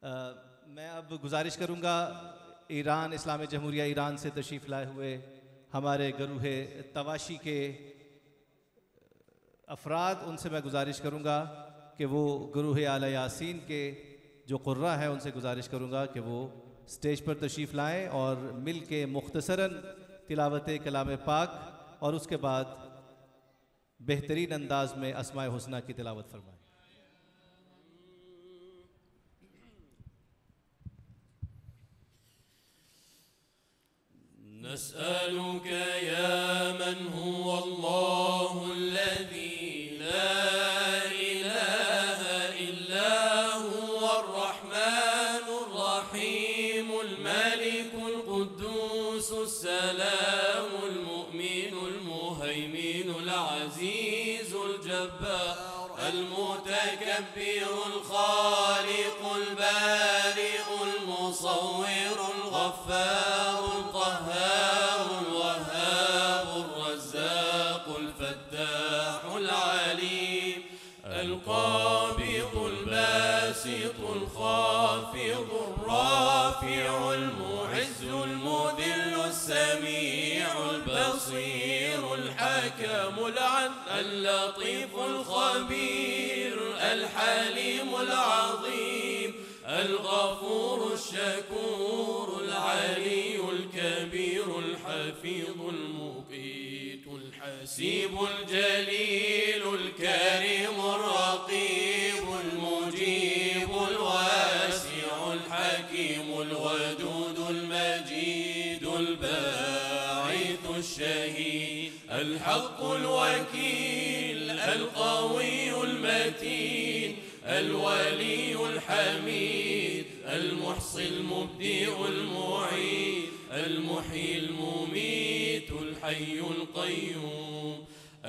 मैं अब गुजारिश करूँगा ईरान इस्लामी जमहूरिया ईरान से तशरीफ़ लाए हुए हमारे गरूह तवाशी के अफराद, उनसे मैं गुजारिश करूँगा कि वो गरूह आला यासीन के जो क़ुर्रा हैं उनसे गुजारिश करूँगा कि वो स्टेज पर तशरीफ़ लाएँ और मिल के मुख्तसरन तिलावत कलाम पाक और उसके बाद बेहतरीन अंदाज में अस्माए हुस्ना की तिलावत फरमाएँ। नस्अलुक या मन हुवा अल्लाहु अल्लज़ी ला इलाहा इल्ला हुवा अर्रहमानुर रहीमुल मालिकुल कुद्दूसुस सलामुल मुमिनुल मुहैमिनुल अज़ीज़ुल जब्बार المتكبر الخالق البارئ المصور الغفار القهار الوهاب الرزاق الفتاح العليم القابض الباسط الخافض الرافع المعز المذل السميع البصير الحكم العدل اللطيف الخبير الحليم العظيم الغفور الشكور العلي الكبير الحفيظ المقيت الحسيب الجليل الكريم الرقيب المجيب الواسع الحكيم الودود المجيد الباعث الشهيد الحق الوكيل القوي المتين الولي الحميد المحصي المبدئ المعيد المحيي المميت الحي القيوم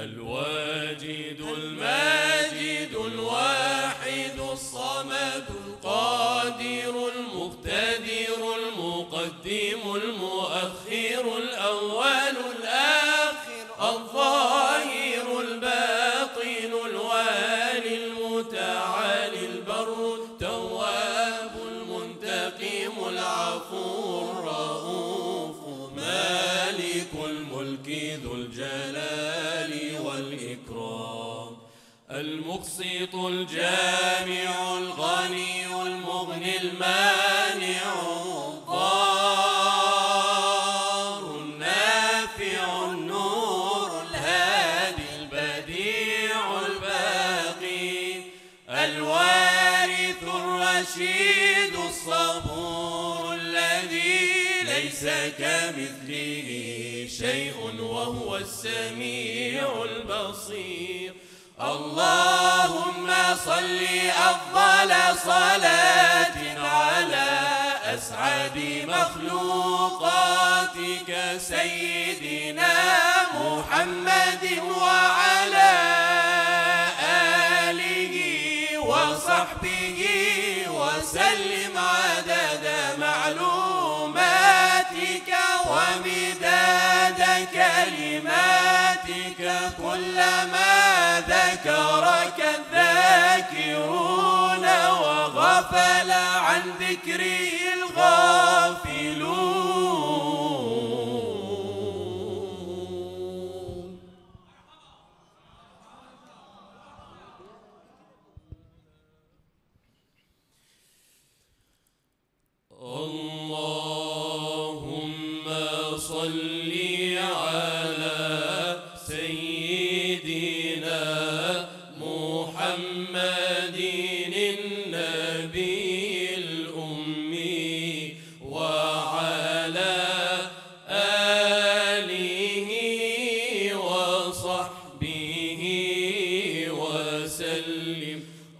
الواجد الماجد الواحد الصمد القادر المقتدر المقدم المؤخر الأول الآخر الظاهر الباطن الوالي المتعالي البر التواب المنتقم العفو الرؤوف مالك الملك ذو الجلال والإكرام المقسط الجامع الغني المغني المانع الضار النافع النور الهادي البديع الباقي الوارث الرشيد الصبور الذي ليس كمثله شيء وهو السميع البصير. اللهم صل أفضل صلاة على أسعد مخلوقاتك سيدنا محمد وعلى آله وصحبه وسلم عدد معلوماتك ومداد كلماتك كلما ذكرك الذاكرون وغفل عن ذكره الغافلون. اللهم صل على سيدنا محمد النبي الأمي وعلى آله وصحبه وسلم.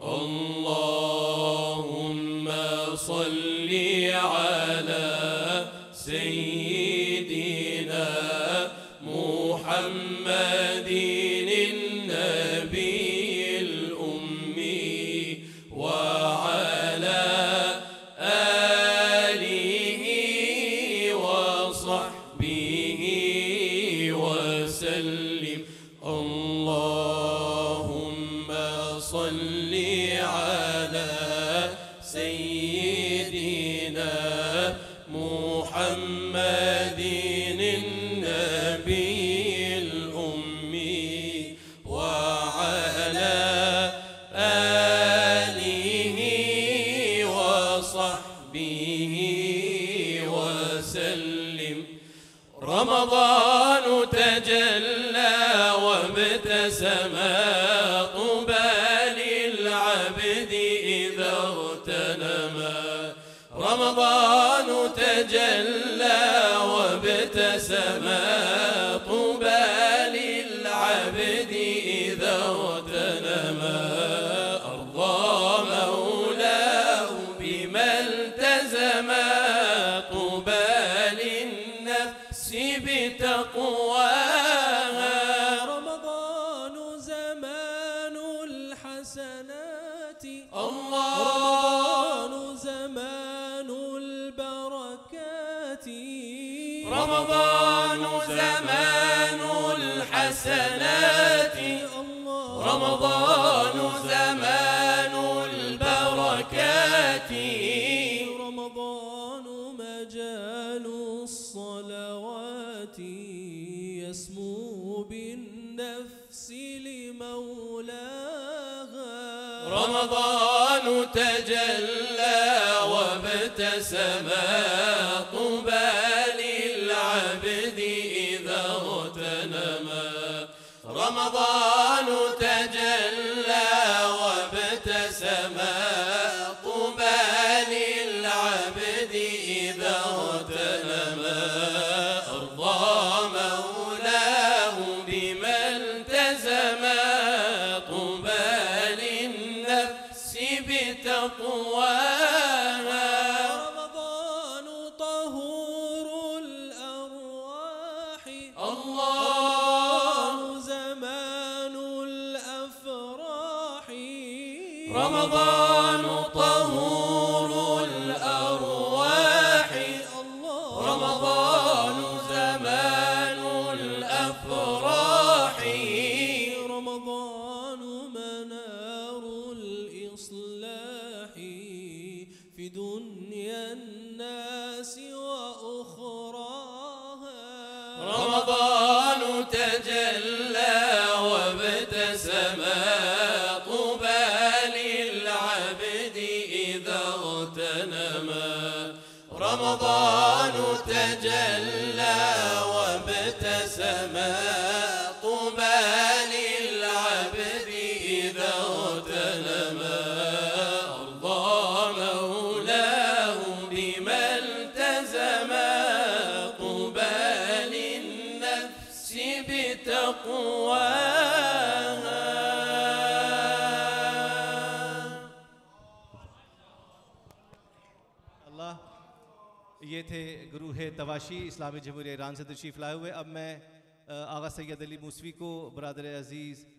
اللهم صل على سيدنا محمد النبي الأمي وعلى آله وصحبه وسلم. اللهم صل على سيدنا سيدنا محمد النبي الأمي وعلى آله وصحبه وسلم. رمضان تجلى وابتسم طوبى للعبد إذا اغتنم. رمضان تجلى وابتسم طوبى للعبد إذا اغتنم. أرضى مولاه بما التزم طوبى للنفس بتقواها. رمضان زمان الحسنات الله رمضان زمان البركات رمضان زمان الحسنات رمضان زمان البركات. رمضان مجال الصلوات يسمو بالنفس لمولاها. رمضان تجلى وابتسم طوبى للعبد إذا اغتنم. رمضان تجلى وابتسم طوبى للعبد إذا اغتنم. أرضى مولاه بما التزم طوبى للنفس بتقواها. رمضان طهور الأرواح الله زمان الأفراح. رمضان طهور الأرواح رمضان زمان الأفراح. رمضان منار الإصلاح في دنيا الناس وأخراها. رمضان تجلى وابتسم طوبى للعبد إذا اغتنم. رمضان تجلى وابتسم طوبى للعبد إذا اغتنم. أرضى مولاه بما التزم طوبى للنفس بتقواها. अल्लाह, ये थे गुरूह तवाशी इस्लामी जमहूरिया ईरान से तशरीफ़ लाए हुए। अब मैं आगा सैयद अली मूसवी को बरादर अज़ीज़